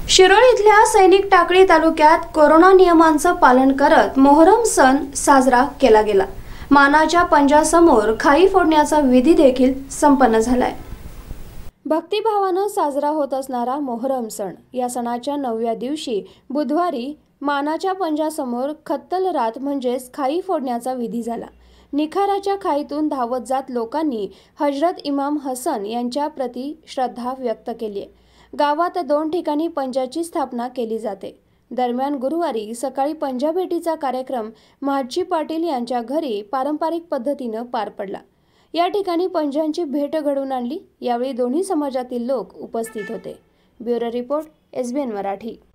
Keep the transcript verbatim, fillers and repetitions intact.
शिरोळ सैनिक टाकळी तालुक्यात कोरोना नियमांचं पालन करत मोहरम सण साजरा केला गेला। मानाच्या पंजासमोर खाई फोडण्याचा विधी देखील संपन्न झालाय। भक्तिभावानं साजरा होत असणारा मोहरम सण या सणाच्या नवव्या दिवशी बुधवारी मानाच्या पंजासमोर खत्तल रात म्हणजेच खाई फोडण्याचा विधी झाला। निखाराच्या खाईतून धावत जात लोकांनी हजरत इमाम हसन यांच्या प्रती श्रद्धा व्यक्त केली। गावात दोन ठिकाणी पंजाची स्थापना केली जाते। दरम्यान गुरुवारी सकाळी पंजा भेटीचा कार्यक्रम महाजी पाटील यांच्या घरी पारंपरिक पद्धतीने पार पडला। या ठिकाणी पंजांची भेट घडवून आणली। यावेळी दोन्ही समाजातील लोक उपस्थित होते। Bureau report S B N Marathi.